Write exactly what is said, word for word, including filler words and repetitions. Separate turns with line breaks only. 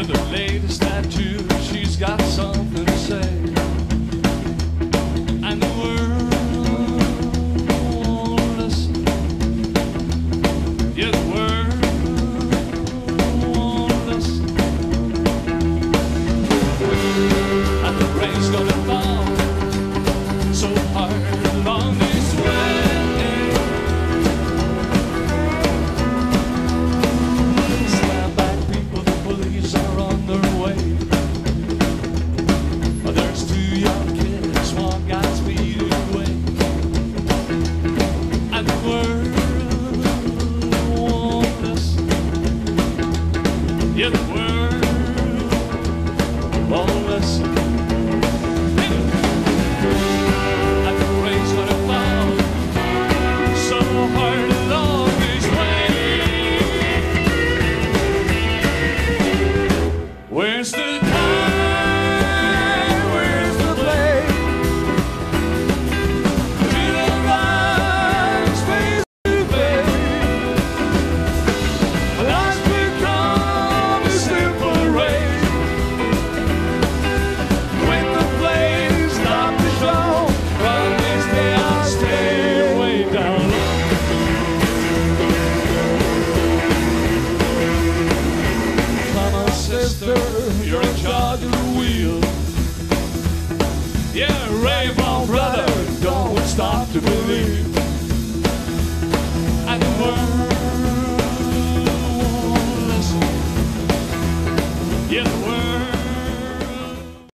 With her latest tattoo, she's got something to say. And the world won't listen. Yeah, the world won't listen. And the rain's gonna fall so hard along this way. Stand back, people, the police are on their way. There's two young kids, one got speeding away. And the world won't listen. Yeah, the world won't listen. And the rain's gonna fall so hard along this way. Where's the time? Where's the play? To the right space to play. Life's become a simple race. With the flames, stop the show. But this day I'll stay way down low. Come on, sister, you're in charge of the wheel. Yeah, rave on, brother, don't stop to believe. And the world won't listen. Yeah, the world